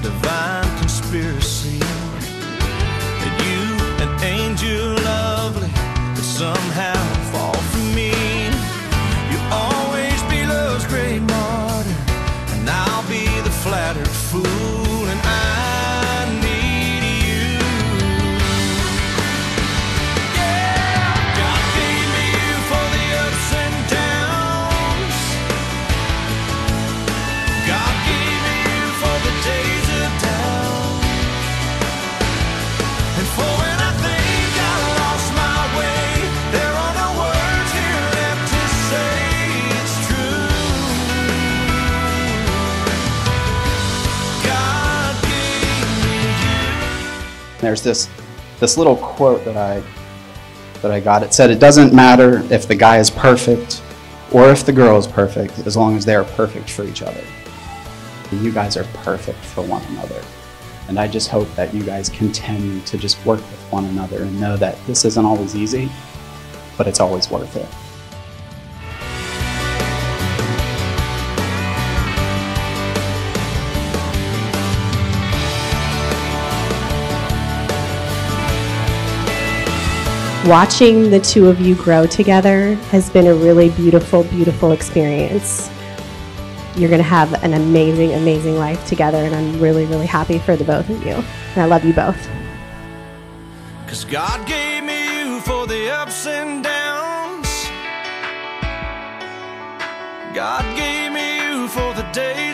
divine conspiracy that you, an angel lovely, could somehow fall for me. You'll always be love's great martyr, and I'll be the flattered fool, and I need you. Yeah, God gave me you for the ups and downs. God gave me you for the days of doubt, and for when I think I lost my way, there are no words here left to say it's true. God gave me you. There's this little quote that I got. It said, "It doesn't matter if the guy is perfect or if the girl is perfect, as long as they are perfect for each other." You guys are perfect for one another. And I just hope that you guys continue to just work with one another and know that this isn't always easy, but it's always worth it. Watching the two of you grow together has been a really beautiful, beautiful experience. You're going to have an amazing, amazing life together, and I'm really, really happy for the both of you. And I love you both. 'Cause God gave me you for the ups and downs. God gave me you for the days